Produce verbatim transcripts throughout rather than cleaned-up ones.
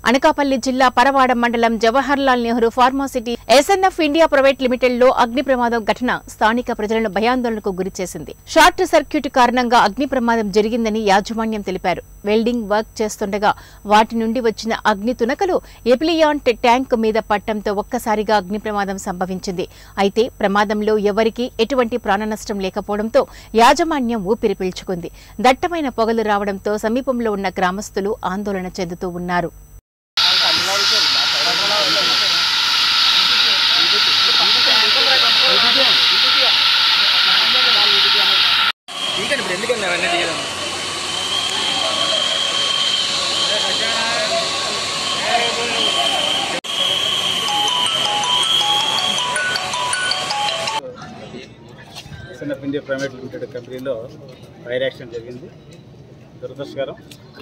అనకాపల్లి జిల్లా పరవాడ మండలం Jawaharlal Nehru pharma city SNF India private limited లో అగ్ని ప్రమాదం ఘటన స్థానిక ప్రజలను భయాందోళనకు గురిచేసింది. షార్ట్ సర్క్యూట్ కారణంగా అగ్ని ప్రమాదం జరిగిందని యాజమాన్యం తెలిపారు. వెల్డింగ్ వర్క్ చేస్తుండగా వాటి నుండి వచ్చిన అగ్ని తునకలు ఎపిలియాంట్ ట్యాంక్ మీద పట్టడంతో ఒక్కసారిగా అగ్ని ప్రమాదం సంభవించింది. అయితే ప్రమాదంలో ఎవరికీ ఎటువంటి ప్రాణనష్టం లేకపోవడంతో యాజమాన్యం ఊపిరి పీల్చుకుంది. దట్టమైన పొగలు రావడంతో సమీపంలో ఉన్న గ్రామస్తులు ఆందోళన చెందుతూ ఉన్నారు. ఎస్ఎన్ఎఫ్ ఇండియా ప్రైవేట్ లిమిటెడ్ కంపెనీలో ఫైర్ యాక్సిడెంట్ జరిగింది. దురదృష్టకరం.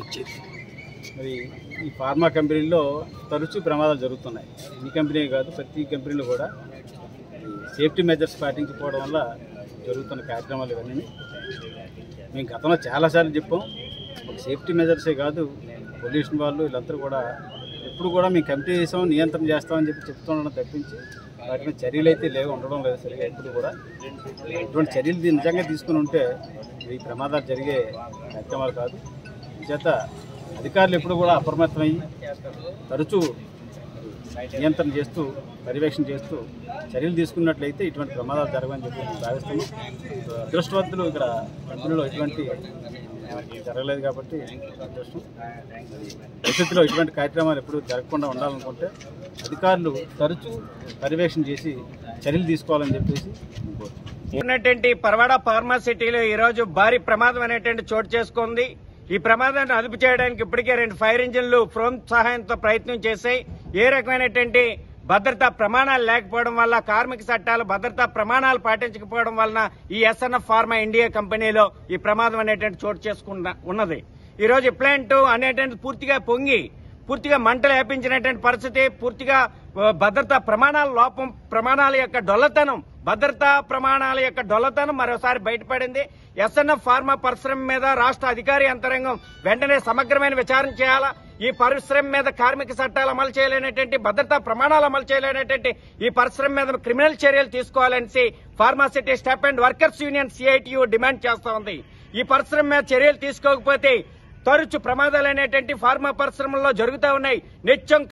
మరి ఈ ఫార్మా కంపెనీలో తరచూ ప్రమాదాలు జరుగుతున్నాయి. ఈ కంపెనీ కాదు, ప్రతి కంపెనీలో కూడా సేఫ్టీ మెజర్స్ పాటించకపోవడం వల్ల జరుగుతున్న కార్యక్రమాలు ఇవన్నీ మేము గతంలో చాలాసార్లు చెప్పాం. ఒక సేఫ్టీ మెజర్సే కాదు, పొల్యూషన్ వాళ్ళు వీళ్ళందరూ కూడా ఎప్పుడు కూడా మేము కమిటీ చేసాం, నియంత్రణ చేస్తామని చెప్పి చెప్తుండడం తప్పించి వాటి మీద చర్యలు అయితే లేవు, ఉండడం లేదు సరిగా. ఎప్పుడు కూడా ఇటువంటి చర్యలు నిజంగా తీసుకుని ఉంటే ఈ ప్రమాదాలు జరిగే కార్యక్రమాలు కాదు. చేత అధికారులు ఎప్పుడు కూడా అప్రమత్తమయ్యి తరచూ నియంత్రణ చేస్తూ పర్యవేక్షణ చేస్తూ చర్యలు తీసుకున్నట్లయితే ఇటువంటి ప్రమాదాలు జరగవని చెప్పి మేము భావిస్తున్నాం. అదృష్టవంతులు ఇక్కడ కంపెనీలో ఎటువంటి జరగలేదు కాబట్టి అదృష్టం. భవిష్యత్తులో ఇటువంటి కార్యక్రమాలు ఎప్పుడు జరగకుండా ఉండాలనుకుంటే అధికారులు తరచూ పర్యవేక్షణ చేసి చర్యలు తీసుకోవాలని చెప్పేసి ఉన్నటువంటి పరవాడ ఫార్మాసిటీలో ఈరోజు భారీ ప్రమాదం అనేటువంటి చోటు చేసుకుంది. ఈ ప్రమాదాన్ని అదుపు చేయడానికి ఇప్పటికే రెండు ఫైర్ ఇంజిన్లు ఫ్రోమ్ సహాయంతో ప్రయత్నం చేశాయి. ఏ రకమైనటువంటి భద్రతా ప్రమాణాలు లేకపోవడం వల్ల, కార్మిక చట్టాలు భద్రతా ప్రమాణాలు పాటించకపోవడం వలన ఈ ఎస్ఎన్ఎఫ్ ఫార్మా ఇండియా కంపెనీలో ఈ ప్రమాదం అనేటువంటి చోటు చేసుకున్న ఉన్నది. ఈ రోజు ప్లాంట్ అనేటువంటి పూర్తిగా పొంగి పూర్తిగా మంటలు వ్యాపించినటువంటి పరిస్థితి, పూర్తిగా భద్రతా ప్రమాణాల లోపం, ప్రమాణాల యొక్క డొల్లతనం, భద్రతా ప్రమాణాల యొక్క డొల్లతనం మరోసారి బయటపడింది. ఎస్ఎన్ఎఫ్ ఫార్మా పరిశ్రమ మీద రాష్ట్ర అధికారి యంత్రాంగం వెంటనే సమగ్రమైన విచారణ చేయాలా. ఈ పరిశ్రమ మీద కార్మిక చట్టాలు అమలు చేయలేనటువంటి, భద్రతా ప్రమాణాలు అమలు చేయలేనటువంటి ఈ పరిశ్రమ మీద క్రిమినల్ చర్యలు తీసుకోవాలని pharma city staff and workers union CITU demand చేస్తా ఉంది. ఈ పరిశ్రమ మీద చర్యలు తీసుకోకపోతే తరచు ప్రమాదాలు అనేటువంటి ఫార్మా పరిశ్రమల్లో జరుగుతూ ఉన్నాయి. నిత్యం